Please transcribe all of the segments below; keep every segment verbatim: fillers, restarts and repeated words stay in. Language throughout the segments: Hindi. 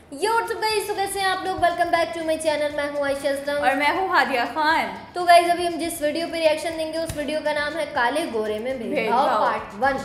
यो तो गाइस, तो कैसे हैं आप लोग। Welcome back to my channel. मैं हूं आयशा असलम और मैं हूं हादिया खान। तो गाइस, अभी हम जिस वीडियो पे रिएक्शन देंगे उस वीडियो का नाम है काले गोरे में भेदभाव पार्ट वन।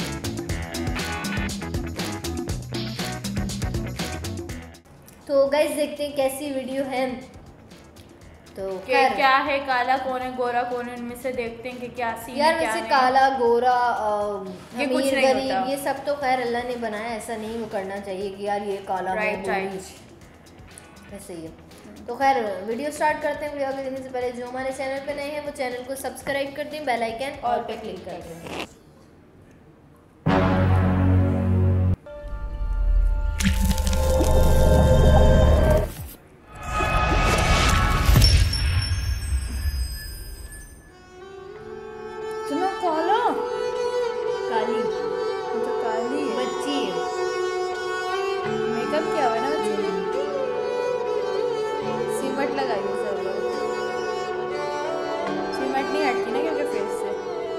तो गाइस देखते हैं कैसी वीडियो है। तो क्या है काला कौन है गोरा कौन है, उनमें से देखते हैं कि क्या सीन यार है। वैसे काला गोरा ये कुछ नहीं गरीब होता। ये सब तो खैर अल्लाह ने बनाया, ऐसा नहीं वो करना चाहिए कि यार ये काला राइट राइट ऐसे ही है। तो खैर वीडियो स्टार्ट करते हैं। वीडियो आगे देखने से पहले जो हमारे चैनल पे नए हैं वो चैनल को सब्सक्राइब कर दें, बेल आइकन ऑल पे क्लिक कर दें। काली तो काली है। बच्ची है, मेकअप किया हुआ है ना बच्ची ने, सीमट लगाई है सब लोग। सीमट नहीं हटती ना क्योंकि फेस से।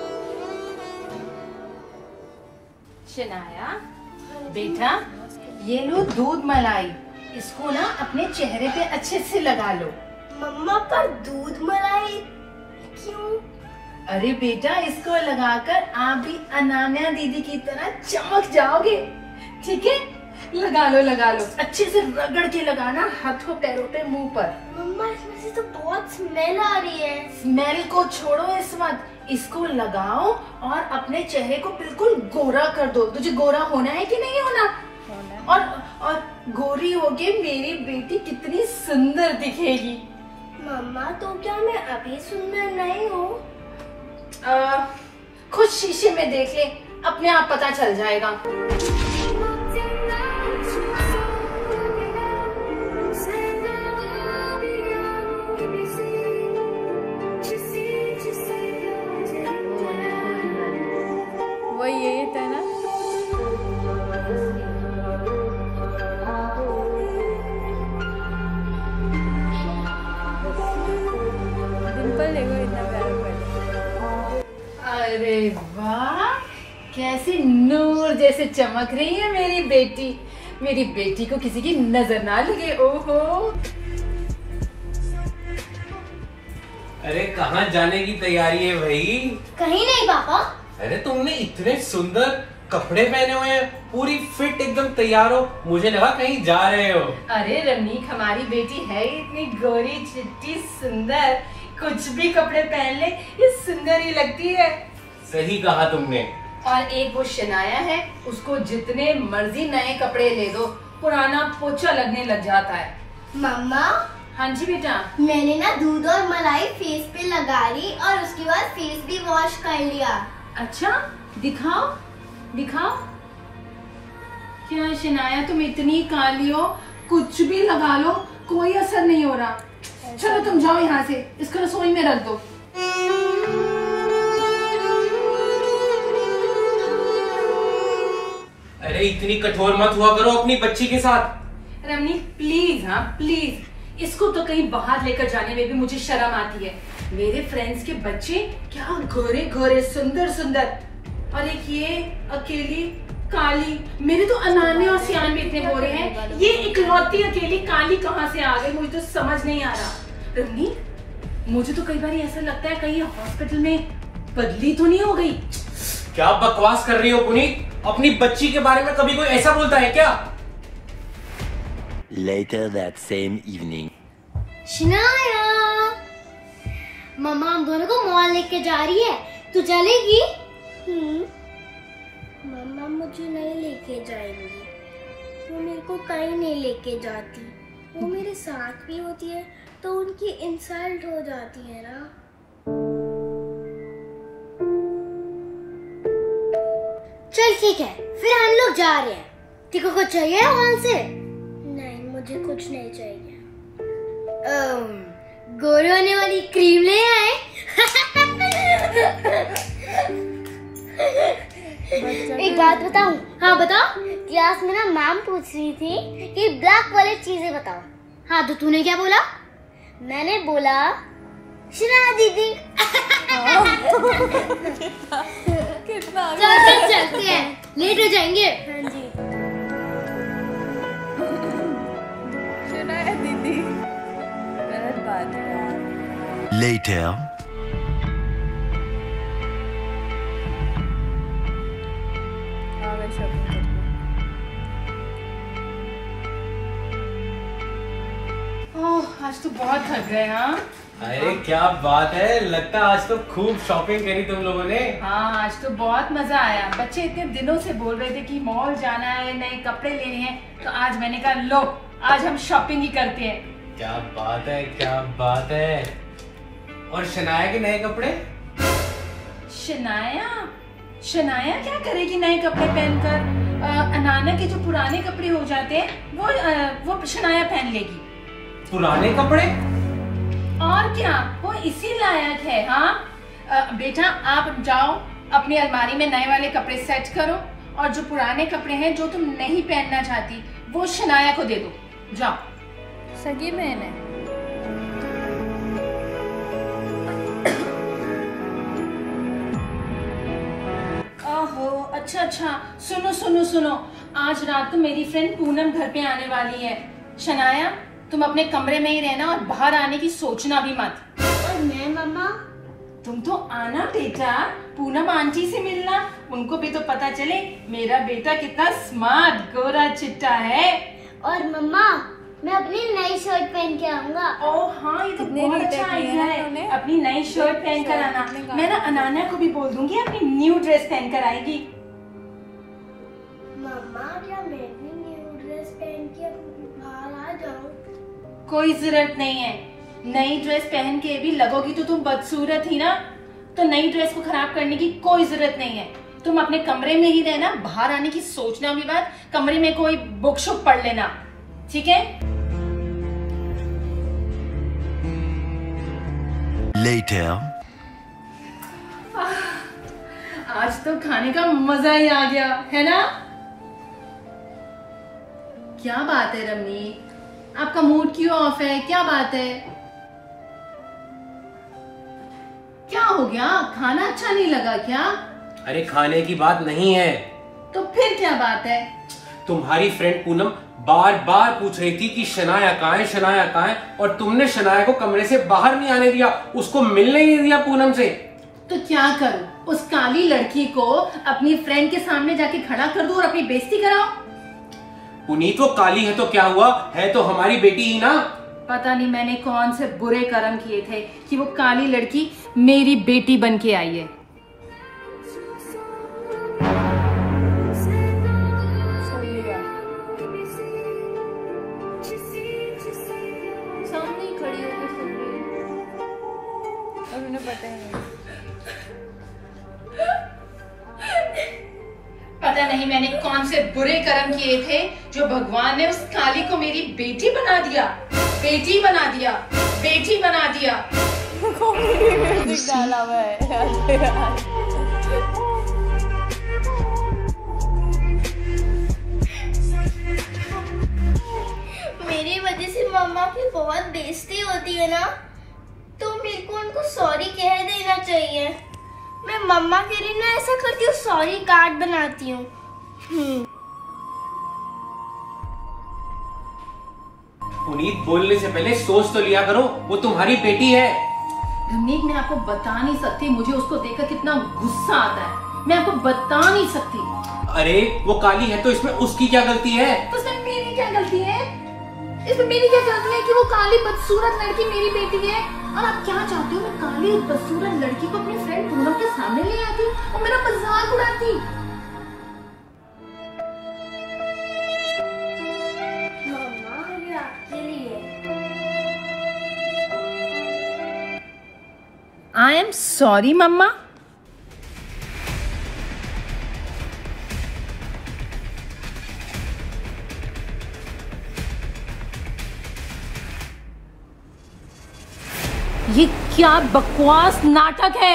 शनाया बेटा, ये लो दूध मलाई, इसको ना अपने चेहरे पे अच्छे से लगा लो। मम्मा पर दूध मलाई क्यों? अरे बेटा, इसको लगाकर आप भी अनान्या दीदी की तरह चमक जाओगे, ठीक है? लगा लो लगा लो, अच्छे से रगड़ के लगाना हाथों पैरों पे मुंह पर। मम्मा इसमें से तो बहुत स्मेल आ रही है। स्मेल को छोड़ो इस वक्त, इसको लगाओ और अपने चेहरे को बिल्कुल गोरा कर दो। तुझे गोरा होना है कि नहीं होना? होना। और और गोरी होके मेरी बेटी कितनी सुंदर दिखेगी। मम्मा तो क्या मैं अभी सुंदर नहीं हूँ? खुद शीशे में देख ले, अपने आप पता चल जाएगा। वही यही था ना। डिंपल देखो इतना प्यारा पहले। अरे वाह, कैसी नूर जैसे चमक रही है मेरी बेटी। मेरी बेटी को किसी की नजर ना लगे। ओहो, अरे कहाँ जाने की तैयारी है भाई? कहीं नहीं पापा। अरे तुमने इतने सुंदर कपड़े पहने हुए हैं, पूरी फिट एकदम तैयार हो, मुझे लगा कहीं जा रहे हो। अरे रमनीक, हमारी बेटी है इतनी गोरी चिट्टी सुंदर, कुछ भी कपड़े पहन ले ये सुंदर ही लगती है। सही कहा तुमने। और एक वो शनाया है, उसको जितने मर्जी नए कपड़े ले दो, पुराना पोछा लगने लग जाता है। मम्मा हाँ जी बेटा। मैंने ना दूध और मलाई फेस पे लगा ली और उसके बाद फेस भी वॉश कर लिया। अच्छा, दिखाओ दिखाओ। क्या शनाया, तुम इतनी काली हो, कुछ भी लगा लो कोई असर नहीं हो रहा। चलो तुम जाओ यहाँ से, इसको रसोई में रख दो। अरे इतनी कठोर मत हुआ करो अपनी बच्ची के साथ। रमनी प्लीज, हाँ प्लीज, इसको तो कहीं बाहर लेकर जाने में भी मुझे शर्म आती है। मेरे फ्रेंड्स के बच्चे क्या गोरे गोरे सुंदर सुंदर, और एक ये अकेली काली। मेरे तो अनान्या और सियान भी इतने गोरे हैं, ये इकलौती अकेली काली कहाँ से आ गई, मुझे तो समझ नहीं आ रहा। रमनी, मुझे तो कई बार ऐसा लगता है कहीं हॉस्पिटल में बदली तो नहीं हो गई। क्या बकवास कर रही हो पुनीत? अपनी बच्ची के बारे में कभी कोई ऐसा बोलता है क्या? Later that same evening. Shanaya, मम्मा हम दोनों को मॉल लेके जा रही है, तू चलेगी? हम्म, मम्मा मुझे नहीं लेके जाएंगी, वो मेरे को कहीं नहीं लेके जाती। वो मेरे साथ भी होती है तो उनकी इंसल्ट हो जाती है ना। चल ठीक है, फिर हम लोग जा रहे हैं। तेरे को कुछ चाहिए मॉल से? नहीं, मुझे कुछ नहीं चाहिए। गोरे होने वाली क्रीम ले आए। एक बात बताऊं? हाँ बताओ। क्लास में ना मैम पूछ रही थी कि ब्लैक वाली चीजें बताओ। हाँ तो तूने क्या बोला? मैंने बोला शना दीदी। कितना चल चल चलते हैं, लेट हो जाएंगे। हाँ जी। रही यार। Later. आ गए शॉपिंग करके। ओह आज तो बहुत थक गए। हाँ अरे क्या बात है, लगता है आज तो खूब शॉपिंग करी तुम लोगों ने। हाँ आज तो बहुत मजा आया। बच्चे इतने दिनों से बोल रहे थे कि मॉल जाना है, नए कपड़े लेने हैं, तो आज मैंने कहा लो आज हम शॉपिंग ही करते हैं। क्या बात है, क्या बात है। और शनाया के नए कपड़े? शनाया शनाया क्या करेगी नए कपड़े पहनकर? अ, अनाना के जो पुराने कपड़े हो जाते हैं वो अ, वो शनाया पहन लेगी। पुराने कपड़े? और क्या, वो इसी लायक है। हाँ अ, बेटा आप जाओ अपनी अलमारी में नए वाले कपड़े सेट करो और जो पुराने कपड़े हैं जो तुम नहीं पहनना चाहती वो शनाया को दे दो। जाओ। सगी बहन है। ओहो अच्छा अच्छा, सुनो सुनो सुनो, आज रात को मेरी फ्रेंड पूनम घर पे आने वाली है। शनाया तुम अपने कमरे में ही रहना और बाहर आने की सोचना भी मत। और मैं मम्मा? तुम तो आना बेटा, पूनम आंटी से मिलना, उनको भी तो पता चले मेरा बेटा कितना स्मार्ट गोरा चिट्टा है। और मम्मा मैं अपनी नई शर्ट पहन के आऊंगा। ओह हाँ ये तो कितने बहुत रीते अच्छा किए आइडिया हैं है। उन्होंने। अपनी नई शर्ट पहन कर आना। कितने का- मैं ना अनाना को भी बोल दूंगी अपनी न्यू ड्रेस पहन कर आएगी। मम्मा क्या मैं भी न्यू ड्रेस पहन के बाहर आ जाऊं? कोई जरूरत नहीं है, नई ड्रेस पहन के भी लगोगी तो तुम बदसूरत ही ना, तो नई ड्रेस को खराब करने की कोई जरूरत नहीं है। तुम अपने कमरे में ही रहना, बाहर आने की सोचना भी मत, कमरे में कोई बुक शुक पढ़ लेना, ठीक है? Later. आज तो खाने का मजा ही आ गया है ना? क्या बात है रम्मी, आपका मूड क्यों ऑफ है? क्या बात है? क्या हो गया? खाना अच्छा नहीं लगा क्या? अरे खाने की बात नहीं है, तो फिर क्या बात है? तुम्हारी फ्रेंड पूनम बार बार पूछ रही थी कि शनाया कहाँ है, शनाया कहाँ है, और तुमने शनाया को कमरे से बाहर नहीं आने दिया, उसको मिलने ही नहीं दिया पूनम से। तो क्या करूं, उस काली लड़की को अपनी फ्रेंड के सामने जाके खड़ा कर दूं और अपनी बेइज्जती कराऊं? पुनीत वो काली है तो क्या हुआ, है तो हमारी बेटी ही ना। पता नहीं मैंने कौन से बुरे कर्म किए थे कि वो काली लड़की मेरी बेटी बन के आई है। सामने ही खड़ी होकर सुन रही है। और उन्हें पता ही नहीं। पता नहीं मैंने कौन से बुरे कर्म किए थे जो भगवान ने उस काली को मेरी बेटी बना दिया, बेटी बना दिया, बेटी बना दिया। कॉमेडी म्यूजिक डाला हुआ है यार। मेरी वजह से मम्मा की बहुत बेइज्जती होती है ना, तो मेरे को उनको सॉरी कह देना चाहिए। मैं मम्मा के लिए ना ऐसा करती हूँ, सॉरी कार्ड बनाती हूँ। हम्म पुनीत बोलने से पहले सोच तो लिया करो, वो तुम्हारी बेटी है। रमनीक मैं आपको बता नहीं सकती, मुझे उसको देखकर कितना गुस्सा आता है, मैं आपको बता नहीं सकती। अरे वो काली है तो इसमें उसकी क्या गलती है? तो इसमें मेरी क्या गलती है? इसमें मेरी क्या गलती है कि वो काली बदसूरत लड़की मेरी बेटी है? और आप क्या चाहते हो मैं काली बदसूरत लड़की को अपनी फ्रेंड पूनम के सामने ले आती और मेरा मजाक उड़ाती? मम्मा ये आपके लिए। I am sorry mamma. ये क्या बकवास नाटक है?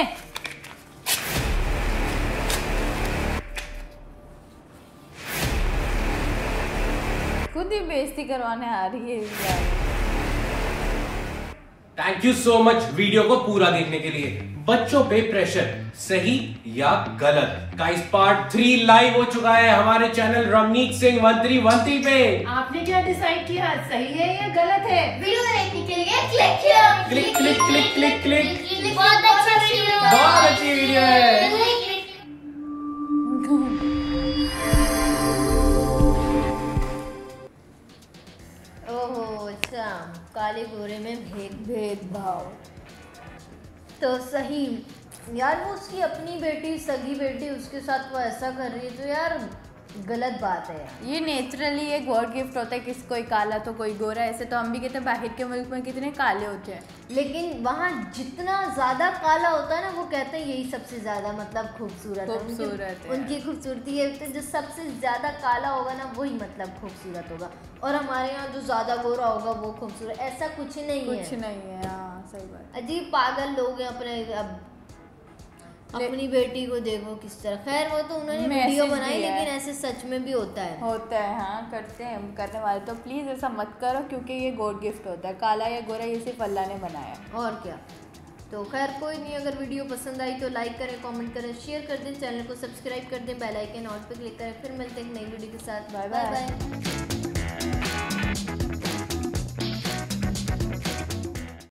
खुद ही बेइज्जती करवाने आ रही है यार। Thank you so much video को पूरा देखने के लिए। बच्चों पे प्रेशर, सही या गलत, गाइस पार्ट थ्री लाइव हो चुका है हमारे channel Ramneek Singh one three one three पे। आपने क्या डिसाइड किया, सही है या गलत है? वीडियो देखने के लिए क्लिक किया, click click click click click. बहुत अच्छी वीडियो, बहुत अच्छी वीडियो है। ओहो अच्छा, काले गोरे में भेद भेदभाव तो सही यार, वो उसकी अपनी बेटी, सगी बेटी, उसके साथ वो ऐसा कर रही है तो यार गलत बात है यार। ये नेचुरली एक गॉड गिफ्ट होता है, किस कोई काला तो कोई गोरा। ऐसे तो हम भी कहते हैं बाहर के मुल्क में कितने काले होते हैं, लेकिन वहाँ जितना ज्यादा काला होता है ना, वो कहते हैं यही सबसे ज्यादा मतलब खूबसूरत है। खूबसूरत उनकी, है। उनकी खूबसूरती है तो जो सबसे ज्यादा काला होगा ना वही मतलब खूबसूरत होगा, और हमारे यहाँ जो ज्यादा गोरा होगा वो खूबसूरत, ऐसा कुछ नहीं है। कुछ नहीं है। हाँ सही बात। अजीब पागल लोग हैं अपने। अब अपनी बेटी को देखो किस तरह, खैर वो तो उन्होंने मैसेज वीडियो बनाई, दिया है। लेकिन ऐसे सच में भी होता है। होता है हाँ, करते हैं करने वाले तो प्लीज़ ऐसा मत करो, क्योंकि ये गॉड गिफ्ट होता है। काला या गोरा ये सिर्फ अल्लाह ने बनाया। और क्या। तो खैर कोई नहीं, अगर वीडियो पसंद आई तो लाइक करें, कमेंट करें, शेयर कर दें, चैनल को सब्सक्राइब कर दें, बेल आइकन ऑल पे क्लिक करें। फिर मिलते हैं एक नई वीडियो के साथ। Bye bye.